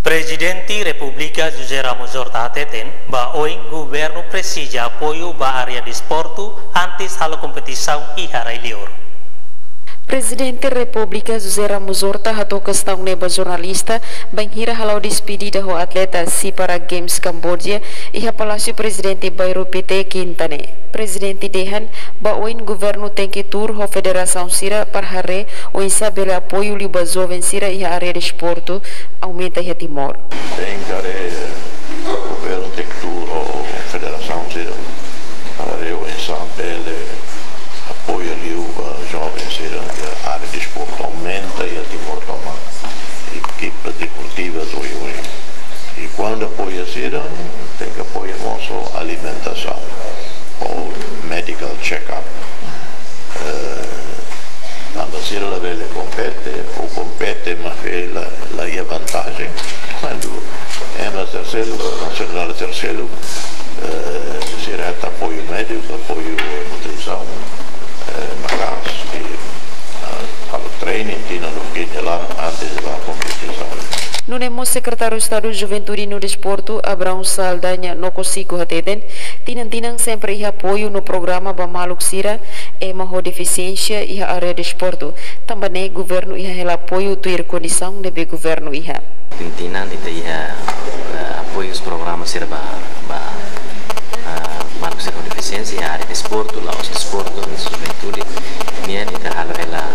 Presidente República José Ramos Horta ateten ba oing governo precisa apoio ba área de esporte antes da competição e lior. Presidente República José Ramos Horta hatou questão neba jornalista banhira halau despedida ho atleta si para Games Cambodia e ha Palácio Presidente Bairro PT Quintane. Presidente dehan ba oin governo tem que tur ho Federação Sira para hare o isabela apoio liba jovem Sira e a área de esporte aumenta e Timor. Tem que o governo tem que tur ho Federação Sira para hare o isabela apoio liba jovem Sira e a área de esporte aumenta e a Timor toma equipe deportiva do IUI. E quando apoia Sira tem que apoiar não só alimentação ou medical check-up. Quando si la vele compete o compete ma che la vantagem quando è una tercera nazionale terceiro si retta apoio médico, apoio nutrição mas e ao training tinha no que lá antes da competição. Nunemos Secretário de Estado Juventude no Desporto, Abraão Saldanha, no consigo hateden, tinang sempre e apoio no programa Bamaluk Sira, emaho deficiência e a área de esporte. Também governo e a apoio ter condição de governo e a. Tinang itu ia apoio os programas Sira Bamaluk Sira deficiência e a área de esporte, lá os desporto, na juventude, nian itu hal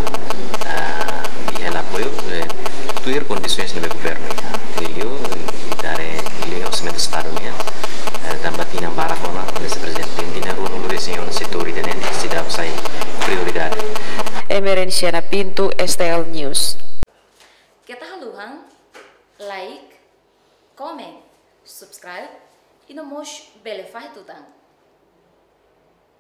ela apoio ter condições no governo. Dari orçamento do Estado também tinha baracona, esse presidente tinha ruang reunião setor dan ini tidak usai prioridade. Emerenciana Pinto, STL News. Kita haluhang like, comment, subscribe e no mos belefai tutang.